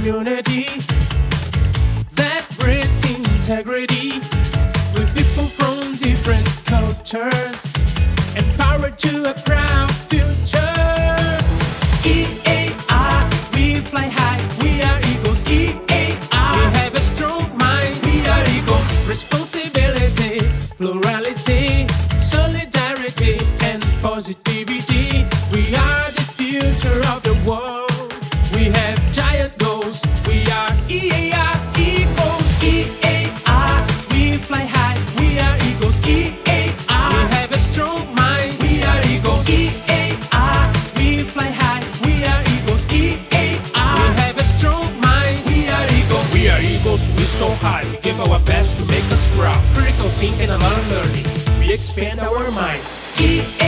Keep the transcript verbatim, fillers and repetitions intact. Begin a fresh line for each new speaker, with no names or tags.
community that breeds integrity, with people from different cultures, empowered to a proud future. E A R, we fly high, we are eagles. E A R, we have a strong mind, we are eagles. Responsibility, plurality, solidarity, and positivity. We are the future of the world. We have giant goals. We are E A R, eagles. E A R, we fly high, we are eagles. E A R, we have a strong mind, we are eagles. E A R, we fly high, we are eagles. E A R, we have a strong mind, we are eagles. We are eagles, we soar high. We give our best to make us proud. Critical thinking and a lot of learning. We expand our minds. E A R